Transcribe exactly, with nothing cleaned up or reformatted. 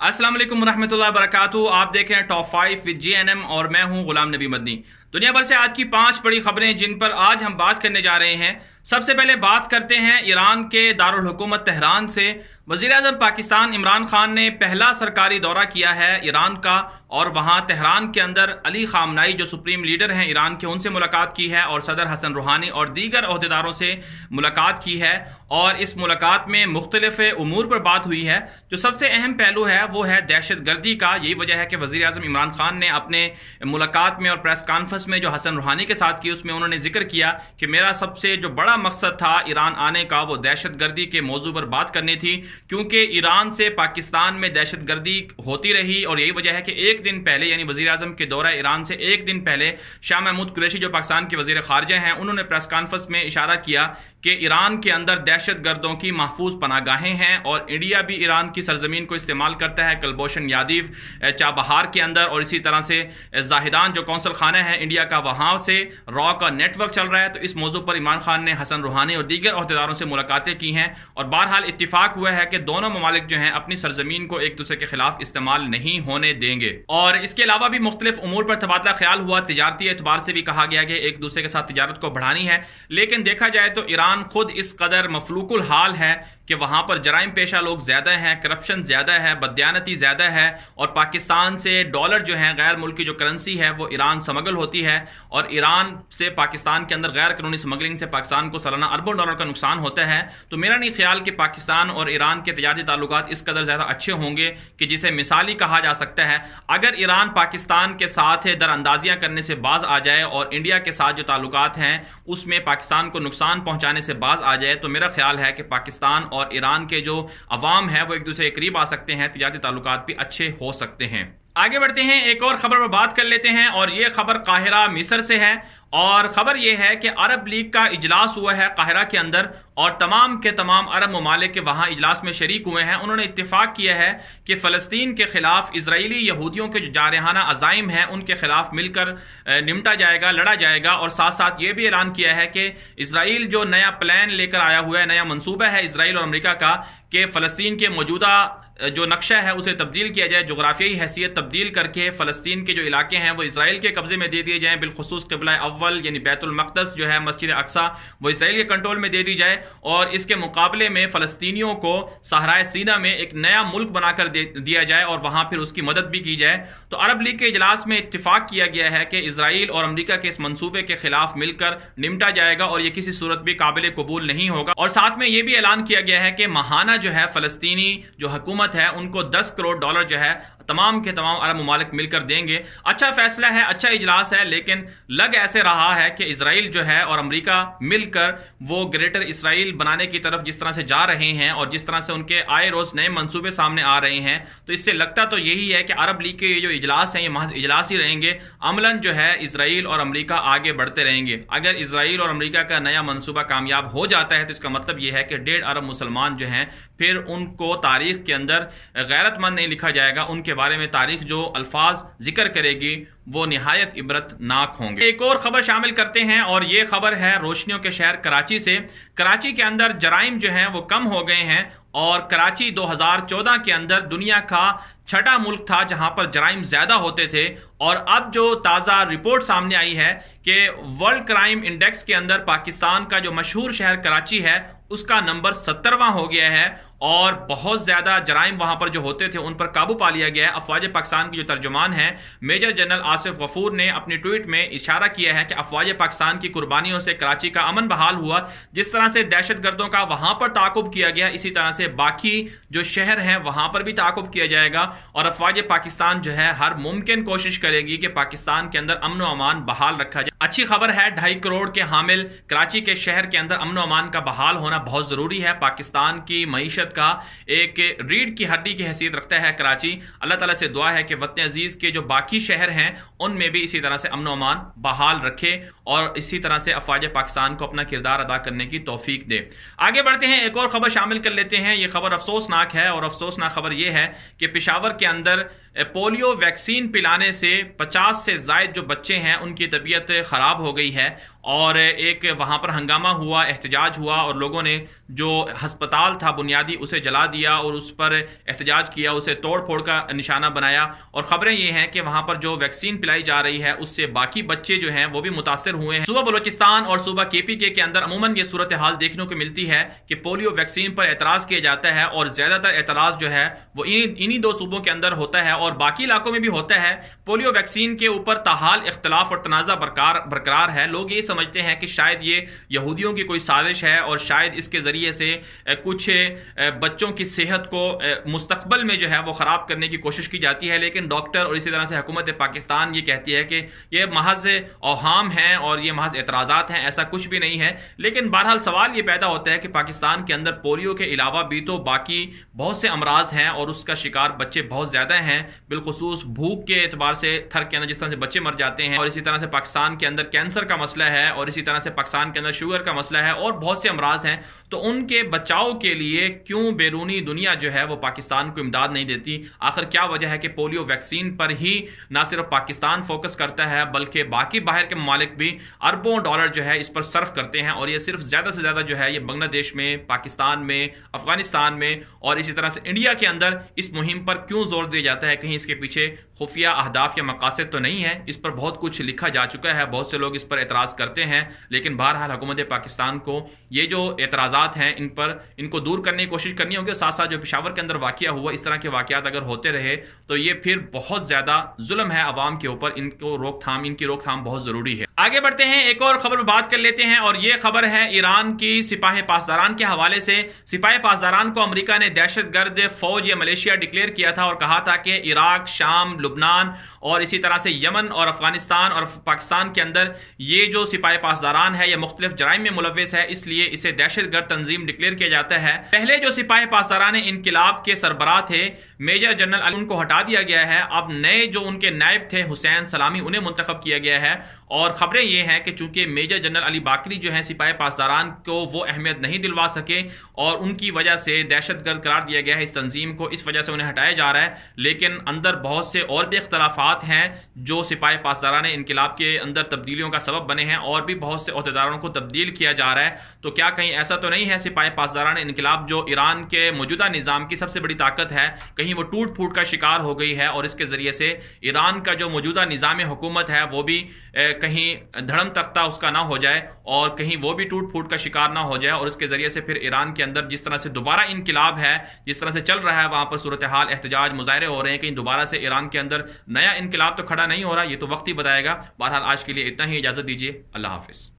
अस्सलाम वालेकुम रहमतुल्लाहि व बरकातुहू। आप देख रहे हैं top five with G N M और मैं हूं गुलाम नबी मदनी। दुनिया भर से आज की पांच बड़ी खबरें जिन पर आज हम बात करने जा रहे हैं। सबसे पहले बात करते हैं ईरान के दारुल हुकूमत तेहरान से। वज़ीर आज़म पाकिस्तान इमरान खान ने पहला सरकारी दौरा किया है ईरान का और वहां तेहरान के अंदर अली खामनाई जो सुप्रीम लीडर हैं ईरान के, उनसे मुलाकात की है और सदर हसन रूहानी और दीगर अहदेदारों से मुलाकात की है। और इस मुलाकात में मुख्तलिफ उमूर पर बात हुई है। जो सबसे अहम पहलू है वो है दहशत गर्दी का। यही वजह है कि वज़ीर आज़म इमरान खान ने अपने मुलाकात में और प्रेस कॉन्फ्रेंस में जो हसन रूहानी के साथ की उसमें उन्होंने जिक्र किया कि मेरा सबसे जो बड़ा मकसद था ईरान आने का वो दहशत गर्दी के मौजू पर बात करनी थी, क्योंकि ईरान से पाकिस्तान में दहशत गर्दी होती रही। और यही वजह है कि एक दिन पहले यानी वज़ीर आज़म के दौरा ईरान से एक दिन पहले शाह महमूद कुरैशी जो पाकिस्तान के वज़ीर ख़ारिजा हैं, उन्होंने प्रेस कॉन्फ्रेंस में इशारा किया कि ईरान के अंदर दहशत गर्दों की महफूज पनागाहें हैं और इंडिया भी ईरान की सरजमीन को इस्तेमाल करता है। कलबोशन यादीव चाबहार के अंदर और इसी तरह से जाहिदान जो कौंसल खाना है इंडिया का, वहां से रॉ का नेटवर्क चल रहा है। तो इस मौजू पर इमरान खान ने हसन रूहानी और दीगर अहदेदारों से मुलाकातें की हैं और बहरहाल इत्तिफाक हुआ है कि दोनों ममालिक जो हैं अपनी सरजमीन को एक दूसरे के खिलाफ इस्तेमाल नहीं होने देंगे। और इसके अलावा भी मुख्तलिफ उमूर पर तबादला ख्याल हुआ। तिजारती एतबार से भी कहा गया कि एक दूसरे के साथ तिजारत को बढ़ानी है, लेकिन देखा जाए तो ईरान खुद इस कदर मफलूकुल हाल है कि वहां पर जराइम पेशा लोग ज्यादा हैं, करप्शन ज्यादा है, बदयानती ज्यादा है और पाकिस्तान से डॉलर जो है गैर मुल्की जो करेंसी है वो ईरान स्मगल होती है और ईरान से पाकिस्तान के अंदर गैर कानूनी स्मगलिंग से पाकिस्तान को सालाना अरबों डॉलर का नुकसान होता है। तो मेरा नहीं ख्याल कि पाकिस्तान और ईरान के तजारती ताल्लुकात इस कदर ज्यादा अच्छे होंगे कि जिसे मिसाली कहा जा सकता है। अगर ईरान पाकिस्तान के साथ दरअंदाजियां करने से बाज आ जाए और इंडिया के साथ जो ताल्लुकात हैं उसमें पाकिस्तान को नुकसान पहुंचाने से बाज आ जाए तो मेरा ख्याल है कि पाकिस्तान और ईरान के जो अवाम है वो एक दूसरे के करीब आ सकते हैं, तिजारती ताल्लुकात भी अच्छे हो सकते हैं। आगे बढ़ते हैं, एक और खबर पर बात कर लेते हैं और ये खबर काहिरा मिस्र से है और खबर यह है कि अरब लीग का इजलास हुआ है काहिरा के अंदर और तमाम के तमाम अरब ममालिक के वहां इजलास में शरीक हुए हैं। उन्होंने इत्तेफाक किया है कि फ़लस्तीन के खिलाफ इजरायली यहूदियों के जो जारहाना अज़ाइम हैं उनके खिलाफ मिलकर निमटा जाएगा, लड़ा जाएगा। और साथ साथ ये भी ऐलान किया है कि इसराइल जो नया प्लान लेकर आया हुआ है, नया मंसूबा है इसराइल और अमेरिका का कि फ़लस्तीन के मौजूदा जो नक्शा है उसे तब्दील किया जाए, जोग्राफियाई हैसियत तब्दील करके फ़लस्तीन के जो इलाके हैं वो इसराइल के कब्जे में दे दिए जाएं, बिलखुसूस क़िबला अव्वल यानी बैतुल मक़दस जो है मस्जिद अक्सा वो इसराइल के कंट्रोल में दे दी जाए और इसके मुकाबले में फ़लस्तीनियों को सहराए सीना में एक नया मुल्क बनाकर दिया जाए और वहां फिर उसकी मदद भी की जाए। तो अरब लीग के इजलास में इत्तिफाक किया गया है कि इसराइल और अमेरिका के इस मंसूबे के खिलाफ मिलकर निमटा जाएगा और यह किसी सूरत भी काबिल कबूल नहीं होगा। और साथ में यह भी ऐलान किया गया है कि माहाना जो है फ़लस्तीनी जो हुकूमत है उनको दस करोड़ डॉलर जो है तमाम के तमाम अरब ममालिक मिलकर देंगे। अच्छा फैसला है, अच्छा इजलास है, लेकिन लग ऐसे रहा है कि इसराइल जो है और अमेरिका मिलकर वो ग्रेटर इसराइल बनाने की तरफ जिस तरह से जा रहे हैं और जिस तरह से उनके आए रोज नए मंसूबे सामने आ रहे हैं, तो इससे लगता तो यही है कि अरब लीग के ये जो इजलास हैं ये महज इजलास ही रहेंगे। अमलन जो है इसराइल और अमेरिका आगे बढ़ते रहेंगे। अगर इसराइल और अमेरिका का नया मंसूबा कामयाब हो जाता है तो इसका मतलब यह है कि डेढ़ अरब मुसलमान जो हैं फिर उनको तारीख के अंदर गैरतमंद नहीं लिखा जाएगा, उनके बारे में तारीख जो अल्फाज जिक्र करेगी वो निहायत इबरतनाक होंगे। एक और खबर शामिल करते हैं और ये खबर है रोशनियों के शहर कराची से। कराची के अंदर जराइम जो हैं वो कम हो गए हैं और कराची दो हज़ार चौदह के अंदर दुनिया का छठा मुल्क था जहां पर जराइम ज्यादा होते थे और अब जो ताज़ा रिपोर्ट सामने आई है कि वर्ल्ड क्राइम इंडेक्स के अंदर पाकिस्तान का जो मशहूर शहर कराची है उसका नंबर सत्तरवां हो गया है और बहुत ज्यादा जराइम वहां पर जो होते थे उन पर काबू पा लिया गया है। अफवाज पाकिस्तान की जो तर्जुमान है मेजर जनरल आसिफ गफूर ने अपनी ट्वीट में इशारा किया है कि अफवाज पाकिस्तान की कुर्बानियों से कराची का अमन बहाल हुआ। जिस तरह से दहशत गर्दों का वहां पर ताकुब किया गया, इसी तरह से बाकी जो शहर हैं वहां पर भी ताकुब किया जाएगा और अफवाज पाकिस्तान जो है हर मुमकिन कोशिश करेगी कि पाकिस्तान के अंदर अमन अमान बहाल रखा जाए। अच्छी खबर है, ढाई करोड़ के हामिल कराची के शहर के अंदर अमन अमान का बहाल होना बहुत जरूरी है। पाकिस्तान की मईशत का एक रीढ़ की हड्डी की हैसियत रखता है कराची। अल्लाह ताला से दुआ है कि वतन अजीज के जो बाकी शहर हैं ان میں بھی اسی طرح سے امن و امان بحال رکھے اور اسی طرح سے افواج پاکستان کو اپنا کردار ادا کرنے کی توفیق دے۔ آگے بڑھتے ہیں، ایک اور خبر شامل کر لیتے ہیں۔ یہ خبر افسوسناک ہے، اور افسوسناک خبر یہ ہے کہ پشاور کے اندر پولیو ویکسین پلانے سے پچاس سے زائد جو بچے ہیں ان کی طبیعت خراب ہو گئی ہے، اور ایک وہاں پر ہنگامہ ہوا، احتجاج ہوا، اور لوگوں نے جو ہسپتال تھا بنیادی اسے جلا دیا اور اس پر احتجاج کیا، اسے توڑ پھوڑ کا نشانہ بنایا۔ اور خبریں یہ ہیں کہ وہاں پر جو ویکسین پلائی جا رہی ہے اس سے باقی بچے جو ہیں وہ بھی متاثر ہوئے ہیں۔ صوبہ بلوچستان اور صوبہ کے پی کے کے اندر عموماً یہ صورتحال دیکھنے کو ملتی ہے کہ پولیو ویکسین پر اعتراض کیا جاتا ہے، اور زیادہ تر اعتراض جو ہے وہ انہی دو صوبوں کے اندر ہوتا ہے، اور باقی علاقوں میں بھی ہوتا ہے۔ پولیو ویکسین کے اوپر تاحال اختلاف اور تنازع برقرار ہے۔ لوگ یہ سمجھتے ہیں کہ شاید یہ یہودیوں کی کوئی سازش ہے، اور شاید اس کے ذریعے سے کچھ بچوں کی صحت کو مستقبل میں جو ہے وہ خراب کرنے کی کوشش کی جاتی ہے، لیکن ڈاکٹر اور اسی طرح سے حکومت پاکستان یہ کہتی ہے کہ یہ محض اوہام ہیں اور یہ محض اعتراضات ہیں، ایسا کچھ بھی نہیں ہے۔ لیکن بہرحال سوال یہ پیدا ہوتا ہے کہ پاکستان کے اندر پولیو کے علاوہ بھی تو باقی بہت سے امراض ہیں، اور اس کا شکار بچے بہت زیادہ ہیں، بالخصوص بھوک کے اعتبار سے تھر کے اندر جس طرح سے بچے مر جاتے ہیں، اور اسی طرح سے پاکستان کے اندر کینسر کا مسئلہ ہے، اور اسی طرح سے پاکستان کے اندر شوگر کا مسئلہ ہے، اور بہت سے امراض ہیں۔ تو ان کے بچاؤ کے لیے کیوں بیرونی دنیا جو ہے وہ پاکستان کو امداد نہیں دیتی؟ آخر کیا وجہ ہے کہ پولیو ویکسین پر ہی نہ صرف پاکستان فوکس کرتا ہے بلکہ باقی باہر کے ممالک بھی اربوں ڈالر جو ہے اس پر صرف کرتے ہیں، اور یہ صرف زیادہ سے زیادہ جو ہے یہ بنگلہ دیش میں، پاکستان میں، افغانستان میں اور اسی طرح سے انڈیا کے اندر اس مہم پر کیوں زور دیا جاتا ہے؟ کہیں اس کے پیچھے خفیہ اہداف یا مقاصد تو نہیں ہے؟ اس پر بہت کچھ لکھا جا چکا ہے، بہت سے لوگ اس پر اعتراض کرتے ہیں، لیکن بہرحال حکومت پاکستان کو یہ جو اعتراضات ہیں ان پر ان کو دور کرنے کی کوشش کرنی ہوگی۔ ساتھ ساتھ جو پشاور کے اندر واقعہ ہوا، اس طرح کے واقعات اگر ہوتے رہے تو یہ پھر بہت زیادہ ظلم ہے عوام کے اوپر، ان کو روک تھام ان کی روک تھام بہت ضروری ہے۔ آگے بڑھتے ہیں، ایک اور خبر پر بات کر لیتے ہیں، اور یہ خبر ہے ایران کی سپاہ پاسداران کے حوالے سے۔ سپاہ پاسداران کو امریکہ نے دہشت گرد فوج یا ملیشیا ڈکلیئر کیا تھا، اور کہا تھا کہ عراق، شام، لبنان اور اسی طرح سے یمن اور افغانستان اور پاکستان کے اندر یہ جو سپاہ پاسداران ہے یہ مختلف جرائم میں ملوث ہے، اس لیے اسے دہشت گرد تنظیم ڈکلیئر کیا جاتا ہے۔ پہلے جو سپاہ پاسداران انقلاب کے سربراہ تھے میجر جنرل علی، ان کو ہٹا دیا گیا ہے۔ اب نئے جو ان کے نائب تھے حسین سلامی، انہیں منتخب کیا گیا ہے، اور خبریں یہ ہیں کہ چونکہ میجر جنرل علی باقری جو ہیں سپاہ پاسداران کو وہ اہمیت نہیں دلوا سکے، اور ان کی وجہ سے دہشت گرد قرار دیا گیا ہے اس تنظیم کو، اس وجہ سے انہیں ہٹایا جا رہا ہے۔ لیکن اندر بہت سے اور بھی اختلافات ہیں جو سپاہ پاسداران انقلاب کے اندر تبدیلیوں کا سبب بنے ہیں، اور بھی بہت سے عہدیداروں کو تبدیل کیا جا رہا ہے۔ تو کیا کہیں ایسا تو نہیں ہے سپاہ پاسداران انقلاب جو ایران کے موجودہ نظام کی سب سے بڑی طاقت ہے، کہیں وہ ٹوٹ پھوٹ کا شکار ہو گئی ہے، اور اس کے ذریعے سے ایران کا جو موجودہ نظام حکومت ہے وہ بھی کہیں دھڑم تختہ اس کا نہ ہو جائے، اور کہیں وہ بھی ٹوٹ پھوٹ کا شکار نہ ہو جائے، اور اس کے ذریعے سے پھر ایران کے اندر جس طرح سے دوبارہ انقلاب ہے، جس طرح سے چل رہا ہے وہاں پر صورتحال، احتجاج، مظاہرے ہو رہے ہیں، کہیں دوبارہ سے ایران کے اندر نیا انقلاب تو کھڑا نہیں ہو رہا، یہ تو وقت ہی بتائے گا۔ بہرحال آج کے لیے اتنا ہی، اجازت دیجیے، اللہ حافظ۔